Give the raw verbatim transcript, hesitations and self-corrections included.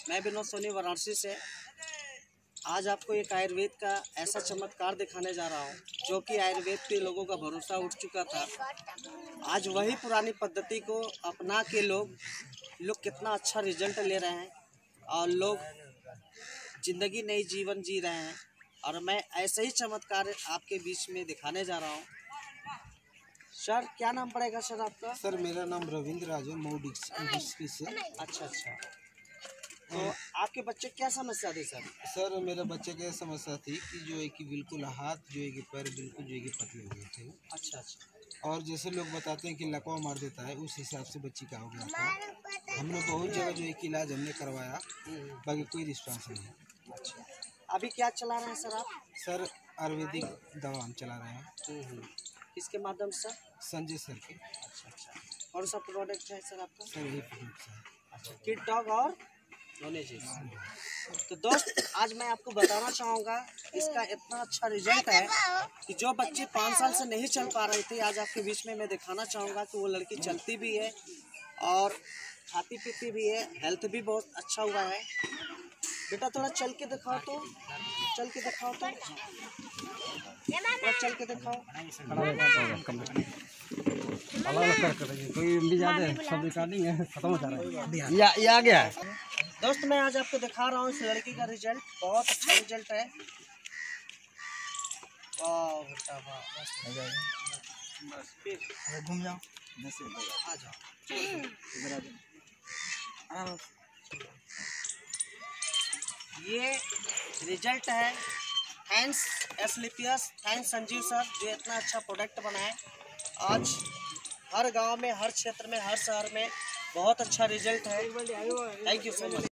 मैं विनोद सोनी वाराणसी से। आज आपको एक आयुर्वेद का ऐसा चमत्कार दिखाने जा रहा हूँ जो कि आयुर्वेद पे लोगों का भरोसा उठ चुका था। आज वही पुरानी पद्धति को अपना के लोग लोग कितना अच्छा रिजल्ट ले रहे हैं और लोग जिंदगी नई जीवन जी रहे हैं। और मैं ऐसे ही चमत्कार आपके बीच में दिखाने जा रहा हूँ। सर, क्या नाम पड़ेगा सर आपका? सर, मेरा नाम रविंद्र राज है, मऊ डिस्ट्रिक्ट से। अच्छा अच्छा। तो आपके बच्चे क्या समस्या थी सर? सर, मेरे बच्चे की समस्या थी कि जो है कि बिल्कुल हाथ जो है कि पैर बिल्कुल जो है कि पतले हो गए थे। अच्छा अच्छा। और जैसे लोग बताते हैं कि लकवा मार देता है, उस हिसाब से बच्ची का हो गया था। हमने बहुत जगह जो है कि इलाज हमने करवाया, बाकी कोई रिस्पॉन्स नहीं है। अच्छा, अभी क्या चला रहे हैं सर आप? सर, आयुर्वेदिक दवा हम चला रहे हैं। किसके माध्यम से? संजय सर के। अच्छा अच्छा। कौन सा प्रोडक्ट है सर आपका? सर, यही प्रोडक्ट है। अच्छा, किड डॉग और नॉलेजेस। तो दोस्त, आज मैं आपको बताना चाहूँगा इसका इतना अच्छा रिजल्ट है कि जो बच्चे पाँच साल से नहीं चल पा रहे थे, आज आपके बीच में मैं दिखाना चाहूँगा कि वो लड़की चलती भी है और खाती पीती भी है, हेल्थ भी बहुत अच्छा हुआ है। बेटा थोड़ा चल के दिखाओ तो, चल के दिखाओ तो, थोड़ा चल के दिखाओ। अलग अलग कर कोई भी ज़्यादा सब रिकॉर्डिंग है, खत्म हो जा रहा है। या ये आ गया है दोस्त, मैं आज आपको दिखा रहा हूँ इस लड़की का रिजल्ट। बहुत अच्छा रिजल्ट है। वाह बेटा वाह, बस फिर घूम जाओ, आ जाओ, इधर आ जाओ। ये रिजल्ट है। थैंक्स एसलिपियस, थैंक्स संजीव सर जो इतना अच्छा प्रोडक्ट बनाए। आज हर गांव में, हर क्षेत्र में, हर शहर में बहुत अच्छा रिजल्ट है। Thank you so much.